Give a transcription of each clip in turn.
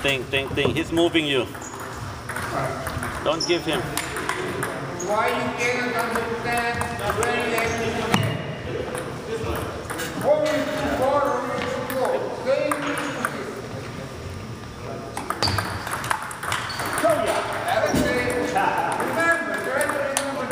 Think. He's moving you. Don't give him. Why you cannot understand very easily? What is the border of the floor? Same show ya. Remember, try to remember.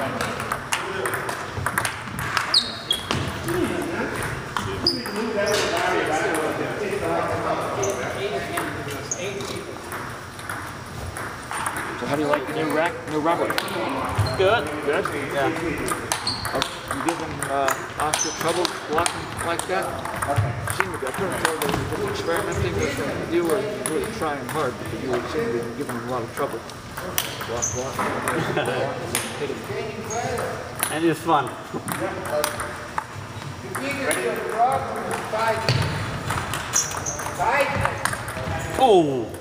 So how do you like the new rack, new rubber? Good. Good? Yeah. You give them oscar trouble blocking like that? Seem to be, I couldn't tell whether you were just experimenting with you or really trying hard, because you seem to be giving them a lot of trouble. Block, hit them. And it's fun. The biggest problem is fighting. Fighting. Oh.